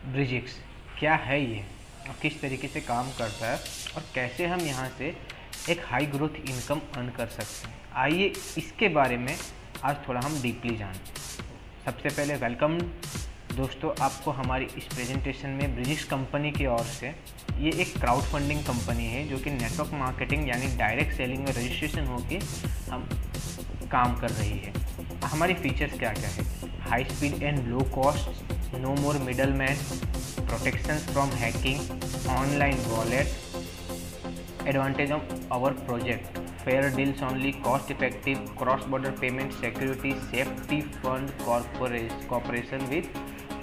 ब्रिजिक्स क्या है ये और किस तरीके से काम करता है और कैसे हम यहाँ से एक हाई ग्रोथ इनकम अर्न कर सकते हैं, आइए इसके बारे में आज थोड़ा हम डीपली जानें। सबसे पहले वेलकम दोस्तों आपको हमारी इस प्रेजेंटेशन में। ब्रिजिक्स कंपनी की ओर से ये एक क्राउड फंडिंग कंपनी है जो कि नेटवर्क मार्केटिंग यानी डायरेक्ट सेलिंग में रजिस्ट्रेशन होकर हम काम कर रही है। हमारी फीचर्स क्या क्या है? High speed and low cost, no more middle man, protection from hacking, online wallet, advantage of our project, fair deals only, cost effective, cross border payment, security, safety fund, corporation with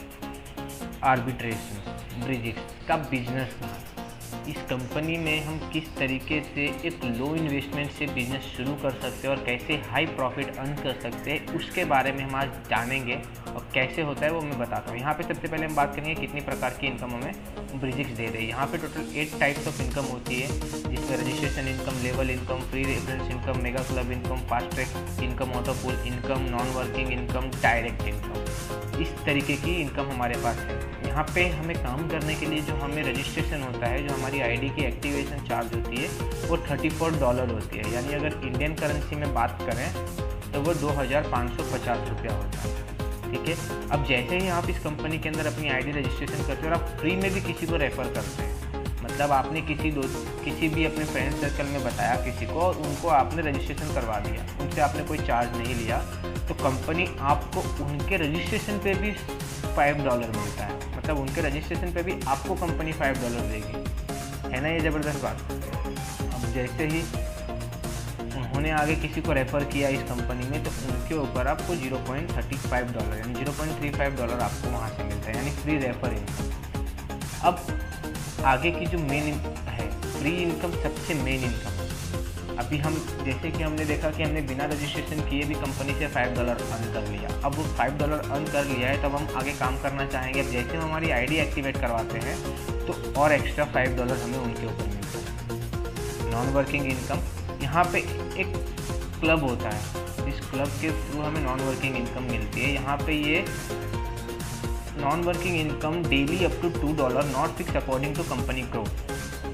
arbitration. ब्रिजिक्स का business, इस company में हम किस तरीके से एक लो investment से बिजनेस शुरू कर सकते हैं और कैसे हाई प्रॉफिट अर्न कर सकते हैं उसके बारे में हम आज जानेंगे और कैसे होता है वो मैं बताता हूँ। यहाँ पे सबसे पहले हम बात करेंगे कितनी प्रकार की इनकम हमें ब्रिजिक्स दे रही है। यहाँ पे टोटल 8 टाइप्स ऑफ इनकम होती है, जिसमें registration income, level income, free reference income, mega club income, fast track income, auto pool income, non working income, direct income. इस तरीके की इनकम हमारे पास है। यहाँ पे हमें काम करने के लिए जो हमें रजिस्ट्रेशन होता है, जो हमारी आईडी की एक्टिवेशन चार्ज होती है वो $34 होती है, यानी अगर इंडियन करेंसी में बात करें तो वो 2550 रुपया होता है। ठीक है, अब जैसे ही आप इस कंपनी के अंदर अपनी आईडी रजिस्ट्रेशन करते हो और आप फ्री में भी किसी को रेफ़र करते हैं, मतलब आपने किसी भी अपने फ्रेंड सर्कल में बताया किसी को और उनको आपने रजिस्ट्रेशन करवा दिया, उनसे आपने कोई चार्ज नहीं लिया, तो कंपनी आपको उनके रजिस्ट्रेशन पे भी $5 मिलता है। मतलब उनके रजिस्ट्रेशन पे भी आपको कंपनी $5 देगी। है ना ये ज़बरदस्त बात। अब जैसे ही उन्होंने आगे किसी को रेफ़र किया इस कंपनी में, तो उनके ऊपर आपको $0.35 यानी $0.35 आपको वहाँ से मिलता है, यानी फ्री रेफर इनकम। अब आगे की जो मेन है फ्री इनकम, सबसे मेन इनकम। अभी हम जैसे कि हमने देखा कि हमने बिना रजिस्ट्रेशन किए भी कंपनी से $5 अर्न कर लिया। अब वो $5 अर्न कर लिया है, तब हम आगे काम करना चाहेंगे। अब जैसे हम हमारी आईडी एक्टिवेट करवाते हैं तो और एक्स्ट्रा $5 हमें उनके ऊपर मिलता है। नॉन वर्किंग इनकम, यहाँ पे एक क्लब होता है, इस क्लब के थ्रू हमें नॉन वर्किंग इनकम मिलती है। यहाँ पे ये non working income daily up to $2 not fix according to company growth.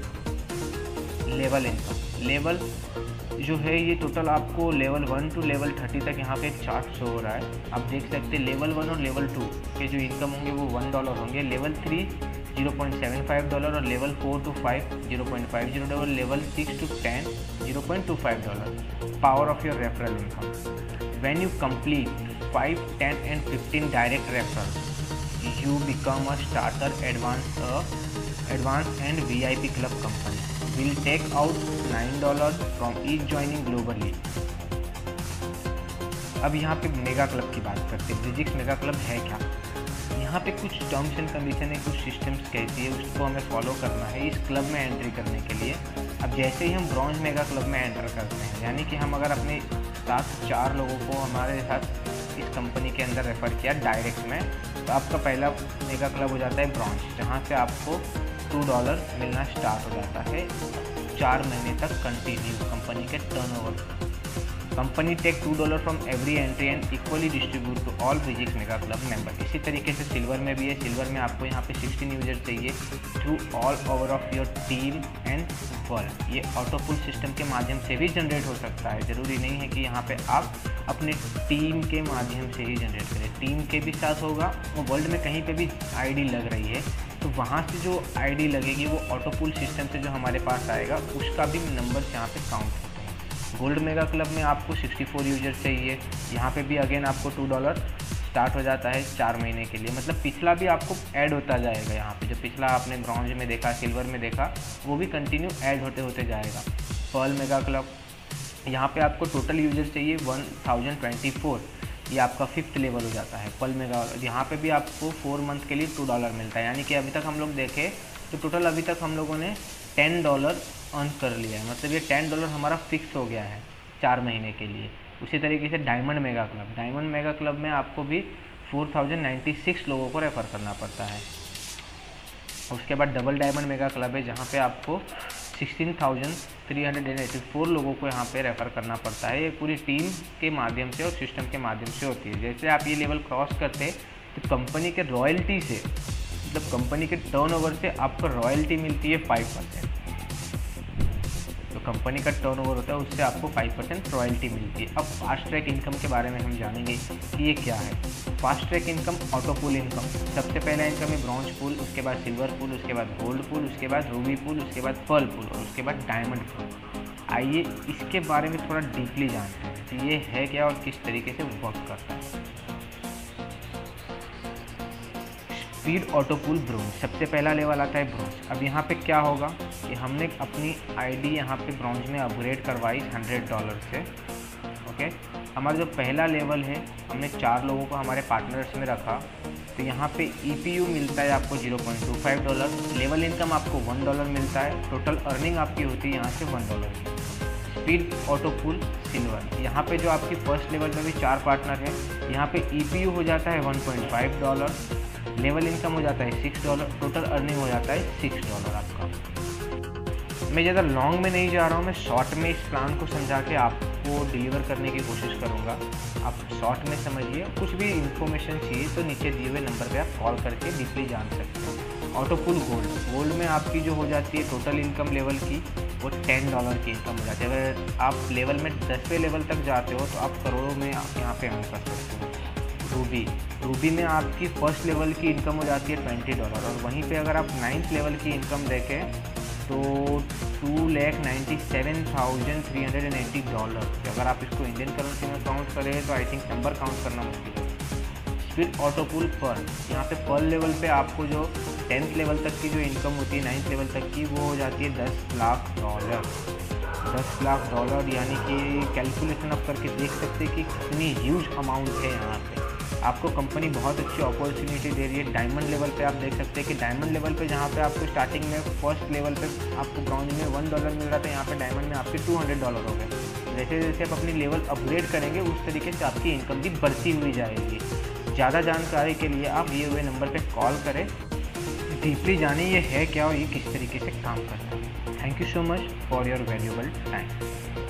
Level income, level जो है ये टोटल आपको लेवल 1 टू लेवल 30 तक यहाँ पे एक चार्ट शो हो रहा है। आप देख सकते हैं लेवल 1 और लेवल 2 के जो इनकम होंगे वो $1 होंगे, लेवल 3 $0.75 और level 4 to 5 $0.50, level 6 to 10 $0.25। Power of your referral income, when you complete 5, 10 and 15 direct referral you become a starter advance and VIP club company will take out $9 from each joining globally। अब यहाँ पे mega club की बात करते हैं। ब्रिजिक्स mega club है क्या? यहाँ पे कुछ टर्म्स एंड कंडीशन है, कुछ सिस्टम्स कहती है, उसको हमें फॉलो करना है इस क्लब में एंट्री करने के लिए। अब जैसे ही हम ब्रॉन्ज मेगा क्लब में एंटर करते हैं, यानी कि हम अगर अपने साथ 4 लोगों को हमारे साथ इस कंपनी के अंदर रेफ़र किया डायरेक्ट में, तो आपका पहला मेगा क्लब हो जाता है ब्रॉन्ज, जहाँ से आपको $2 मिलना स्टार्ट हो जाता है 4 महीने तक कंटिन्यू कंपनी के turnover. Company take $2 from every entry and equally distribute to all ब्रिजिक्स मेगा क्लब मेंबर। इसी तरीके से सिल्वर में भी है। सिल्वर में आपको यहाँ पे 16 यूजर चाहिए through all over of your team and world. ये ऑटो पुल सिस्टम के माध्यम से भी जनरेट हो सकता है, ज़रूरी नहीं है कि यहाँ पे आप अपने टीम के माध्यम से ही जनरेट करें। टीम के भी साथ होगा, वो वर्ल्ड में कहीं पे भी आईडी लग रही है तो वहाँ से जो आईडी लगेगी वो ऑटो पुल सिस्टम से जो हमारे पास आएगा उसका भी नंबर्स यहाँ पे काउंट होते हैं। गोल्ड मेगा क्लब में आपको 64 यूजर चाहिए। यहाँ पे भी अगेन आपको $2 स्टार्ट हो जाता है 4 महीने के लिए। मतलब पिछला भी आपको ऐड होता जाएगा। यहाँ पे जो पिछला आपने ब्रॉन्ज में देखा, सिल्वर में देखा, वो भी कंटिन्यू ऐड होते होते जाएगा। पर्ल मेगा क्लब, यहाँ पे आपको टोटल यूजर चाहिए 1024, ये आपका 5th लेवल हो जाता है पर्ल मेगा। यहाँ पे भी आपको 4 मंथ के लिए $2 मिलता है, यानी कि अभी तक हम लोग देखें तो टोटल अभी तक हम लोगों ने $10 अर्न कर लिया है। मतलब ये $10 हमारा फिक्स हो गया है 4 महीने के लिए। उसी तरीके से diamond mega club, diamond mega club में आपको भी 4096 लोगों को रेफ़र करना पड़ता है। उसके बाद डबल डायमंड मेगा क्लब है, जहाँ पे आपको 16,384 लोगों को यहाँ पे रेफ़र करना पड़ता है। ये पूरी टीम के माध्यम से और सिस्टम के माध्यम से होती है। जैसे आप ये लेवल क्रॉस करते हैं तो कंपनी के रॉयल्टी से मतलब कंपनी के टर्नओवर से आपको रॉयल्टी मिलती है 5%। तो कंपनी का टर्नओवर होता है उससे आपको 5% रॉयल्टी मिलती है। अब फास्ट ट्रैक इनकम के बारे में हम जानेंगे कि ये क्या है। Fast track income, auto pool income. सबसे पहला इनकम है ब्रॉन्ज पूल, उसके बाद सिल्वर पूल, उसके बाद गोल्ड पूल, उसके बाद रूबी पूल, उसके बाद पर्ल पूल और उसके बाद डायमंड पूल। आइए इसके बारे में थोड़ा डीपली जानते हैं कि ये है क्या और किस तरीके से वर्क करता है। स्पीड ऑटो पूल ब्रोंज, सबसे पहला लेवल आता है ब्रोंज। अब यहाँ पे क्या होगा कि हमने अपनी आईडी यहाँ पे ब्रोंज में अपग्रेड करवाई $100 से। ओके, हमारा जो पहला लेवल है हमने 4 लोगों को हमारे पार्टनर्स में रखा, तो यहाँ पे EPU मिलता है आपको $0.25, लेवल इनकम आपको $1 मिलता है, टोटल अर्निंग आपकी होती है यहाँ से $1। स्पीड ऑटो पूल सिल्वर, यहाँ पे जो आपकी फर्स्ट लेवल में भी 4 पार्टनर है, यहाँ पे EPU हो जाता है $1.5, लेवल इनकम हो जाता है $6, टोटल अर्निंग हो जाता है $6 आपका। मैं ज़्यादा लॉन्ग में नहीं जा रहा हूँ, मैं शॉर्ट में इस प्लान को समझा के आपको डिलीवर करने की कोशिश करूँगा। आप शॉर्ट में समझिए, कुछ भी इंफॉर्मेशन चाहिए तो नीचे दिए हुए नंबर पे आप कॉल करके डीपली जान सकते हो। ऑटो पूल गोल्ड, गोल्ड में आपकी जो हो जाती है टोटल इनकम लेवल की वो $10 की इनकम हो जाती है। अगर आप लेवल में 10वें लेवल तक जाते हो तो आप करोड़ों में यहाँ पे अर्न कर सकते हो। रूबी में आपकी फर्स्ट लेवल की इनकम हो जाती है $20 और वहीं पे अगर आप 9th लेवल की इनकम देखें तो $2,97,380। अगर आप इसको इंडियन करेंसी में काउंट करें तो आई थिंक नंबर काउंट करना मुश्किल है। फिर ऑटो पूल पर्ल, यहाँ पे पर्ल लेवल पे आपको जो 10th लेवल तक की जो इनकम होती है 9th लेवल तक की वो हो जाती है $10 लाख। $10 लाख यानी कि कैलकुलेशन आप करके देख सकते हैं कि कितनी ह्यूज अमाउंट है। यहाँ पे आपको कंपनी बहुत अच्छी अपॉर्चुनिटी दे रही है। डायमंड लेवल पे आप देख सकते हैं कि डायमंड लेवल पे जहाँ पे आपको स्टार्टिंग में फर्स्ट लेवल पे आपको ब्रॉन्ज में $1 मिल रहा था, यहाँ पे डायमंड में आपके $200 हो गए। जैसे जैसे आप अपनी लेवल अपग्रेड करेंगे उस तरीके से आपकी इनकम भी बढ़ती हुई जाएगी। ज़्यादा जानकारी के लिए आप दिए हुए नंबर पर कॉल करें, डीपली जानिए ये है क्या और ये किस तरीके से काम करता है। Thank you so much for your valuable time.